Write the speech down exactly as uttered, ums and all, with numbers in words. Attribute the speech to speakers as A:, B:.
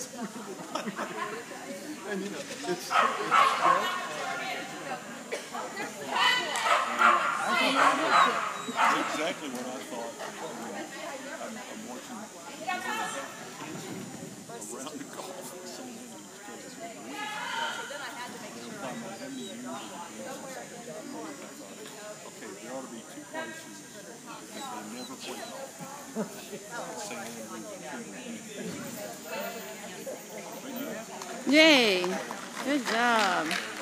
A: And you know, it's, it's I thought exactly what I thought. I'm, I'm watching around the golf. Okay, there ought to be two places that they never play golf.
B: Yay! Good job.